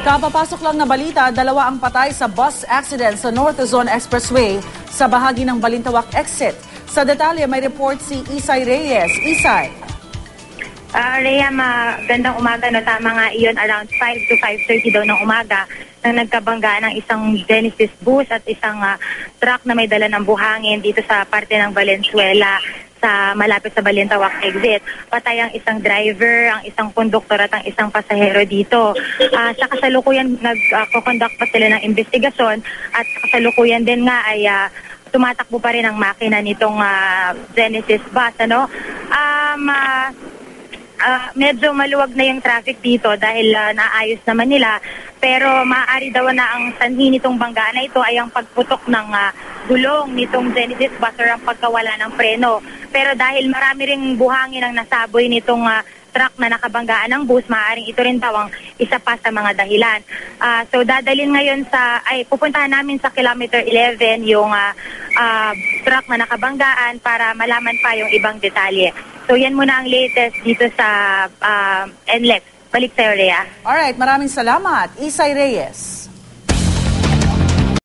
Kapapasok lang na balita, 2 ang patay sa bus accident sa North Luzon Expressway sa bahagi ng Balintawak exit. Sa detalye, may report si Isay Reyes. Isay. Rhea, magandang umaga. No, tama nga iyon, around 5 to 5:30 daw ng umaga nang nagkabangga ng isang Genesis bus at isang truck na may dala ng buhangin dito sa parte ng Valenzuela sa malapit sa Balintawak exit. Patay ang isang driver, ang isang konduktor at ang isang pasahero dito. Sa kasalukuyan, nagko-conduct pa sila ng investigasyon at kasalukuyan din nga ay tumatakbo pa rin ang makina nitong Genesis bus. Medyo maluwag na yung traffic dito dahil naayos naman nila, pero maaari daw na ang sanhi nitong bangga na ito ay ang pagputok ng gulong nitong Genesis bus or ang pagkawala ng preno. Pero dahil marami ring buhangin ang nasaboy nitong truck na nakabanggaan ng bus, maaaring ito rin daw ang isa pa sa mga dahilan. So dadalhin ngayon pupuntahan namin sa kilometer 11 yung truck na nakabanggaan para malaman pa yung ibang detalye. So yan muna ang latest dito sa NLEX. Balik sa'yo, Rhea. Alright, maraming salamat. Isay Reyes.